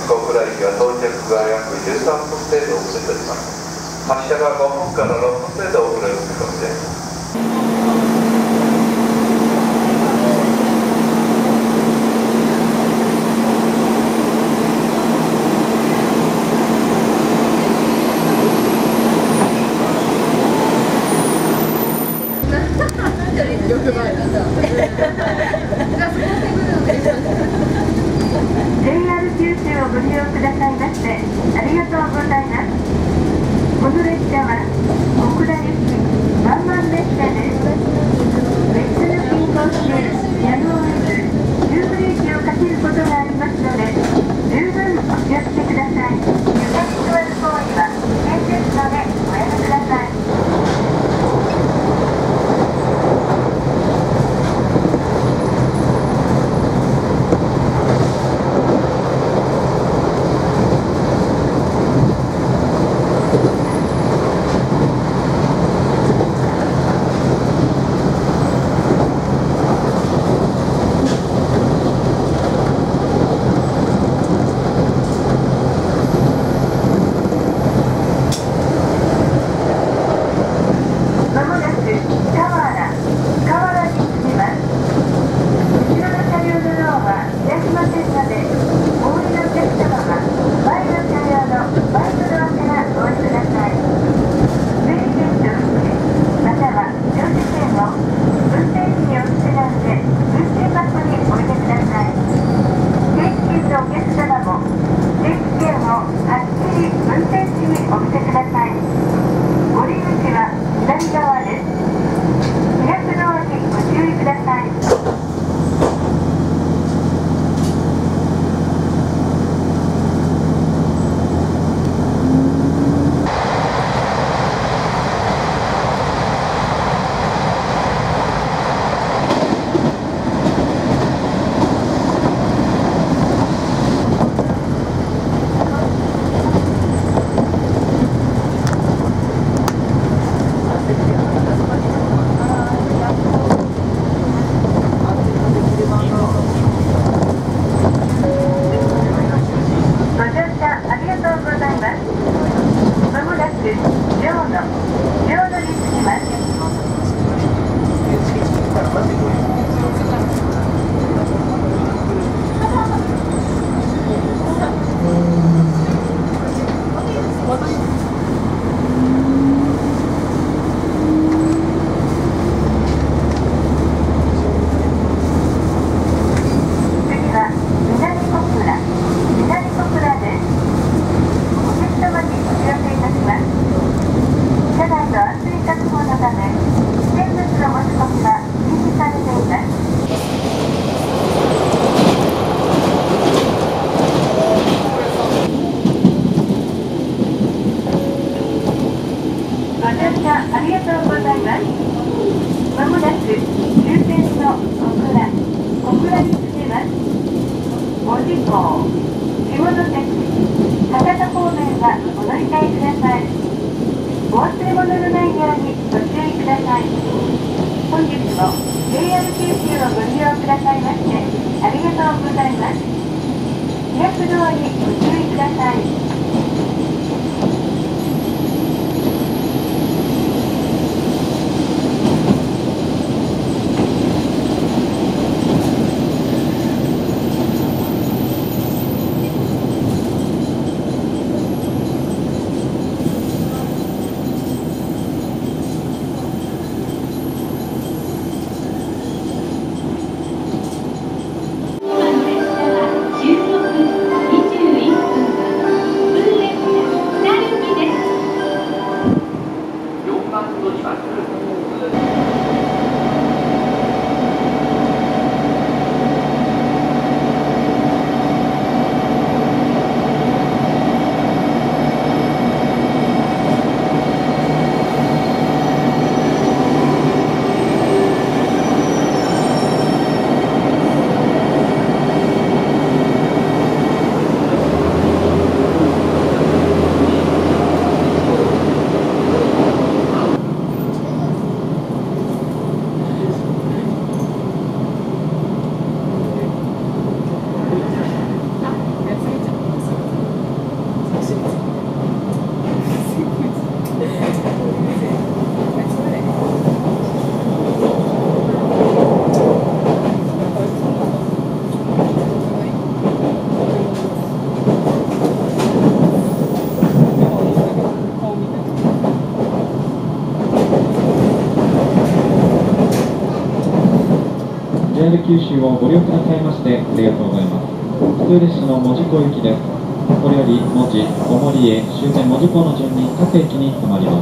小倉駅は到着が約13分程度遅れております。発車が5分から6分程度遅れる見込みです。 JR 九州をご利用くださいましてありがとうございます。この列車は小倉行きワンマン列車です。列車の進行中やむを得ず急ブレーキをかけることがありますので十分お気をつけください。床に座る行為は危険ですのでおやめください。 16、21分 JR 九州をご利用くださいましてありがとうございます。普通列車の門司港行きです。これより門司、小森へ終点門司港の順に各駅に停まります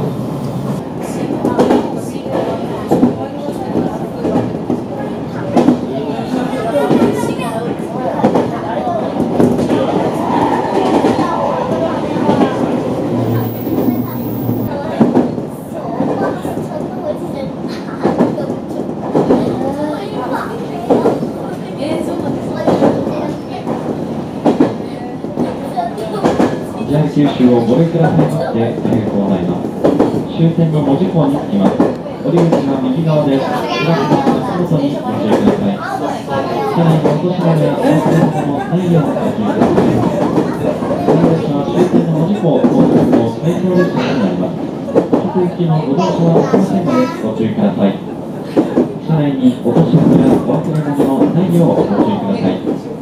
。JR 九州をご利用くださいましてありがとうございます。終点の門司港に着きます。降り口が右側です。開くの足元にご注意ください。車内に落とし物や忘れ物のないようご注意ください。この列車は終点の門司港到着の最長列車になります。各行きのご乗車はおきませんのでご注意ください。車内に落とし物や忘れ物のないようご注意ください。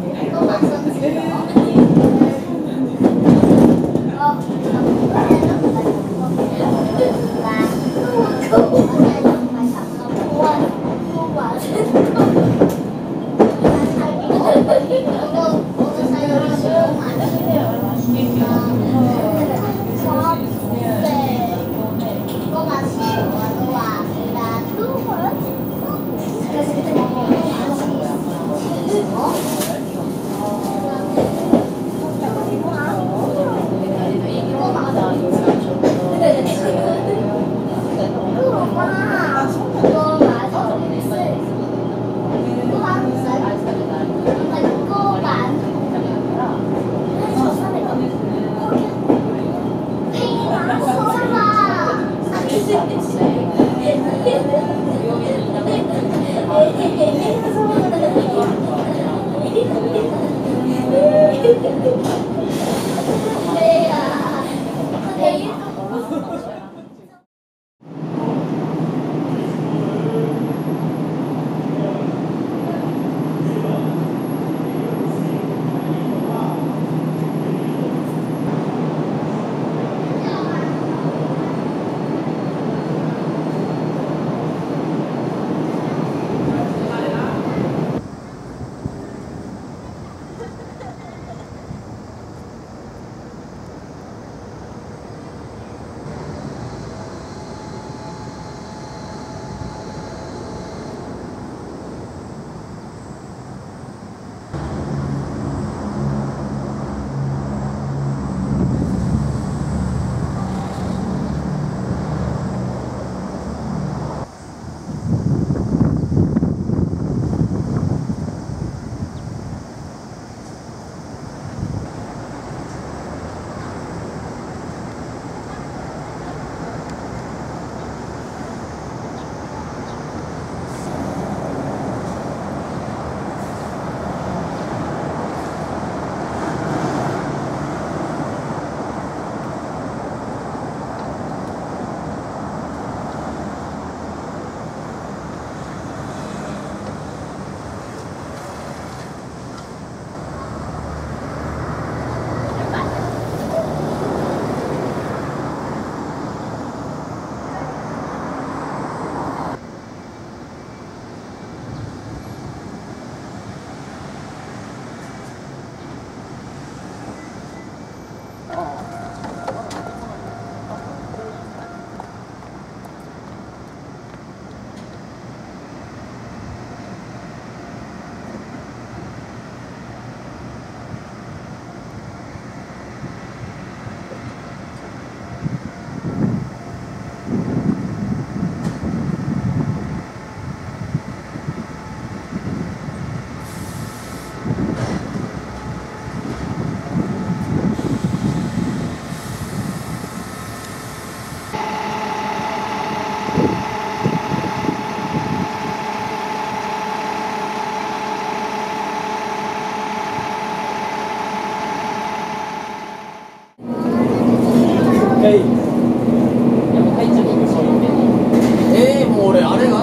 もう俺あれが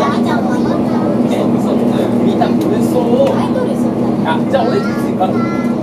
見た嘘をじゃあ俺